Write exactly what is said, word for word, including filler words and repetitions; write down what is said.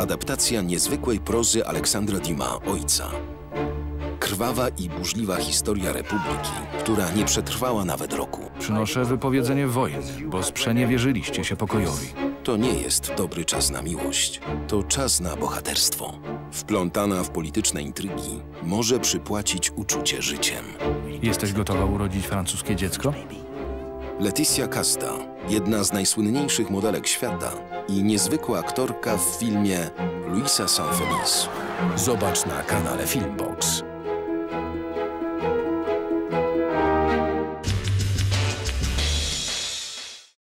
adaptacja niezwykłej prozy Aleksandra Dumas, ojca. Krwawa i burzliwa historia Republiki, która nie przetrwała nawet roku. Przynoszę wypowiedzenie wojny, bo sprzeniewierzyliście się pokojowi. To nie jest dobry czas na miłość. To czas na bohaterstwo. Wplątana w polityczne intrygi może przypłacić uczucie życiem. Jesteś gotowa urodzić francuskie dziecko? Laetitia Casta, jedna z najsłynniejszych modelek świata i niezwykła aktorka w filmie Luisa Sanfeliz. Zobacz na kanale Filmbox.